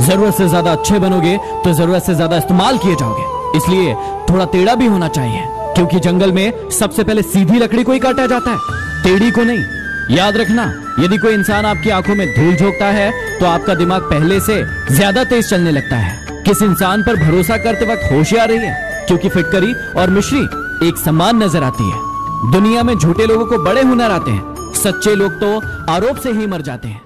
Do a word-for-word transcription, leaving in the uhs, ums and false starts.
जरूरत से ज्यादा अच्छे बनोगे तो जरूरत से ज्यादा इस्तेमाल किए जाओगे। इसलिए थोड़ा टेढ़ा भी होना चाहिए, क्योंकि जंगल में सबसे पहले सीधी लकड़ी को ही काटा जाता है, टेढ़ी को नहीं। याद रखना, यदि कोई इंसान आपकी आंखों में धूल झोंकता है तो आपका दिमाग पहले से ज्यादा तेज चलने लगता है। किस इंसान पर भरोसा करते वक्त होशियार रहिए, क्योंकि फिटकरी और मिश्री एक समान नजर आती है। दुनिया में झूठे लोगों को बड़े हुनर आते हैं, सच्चे लोग तो आरोप से ही मर जाते हैं।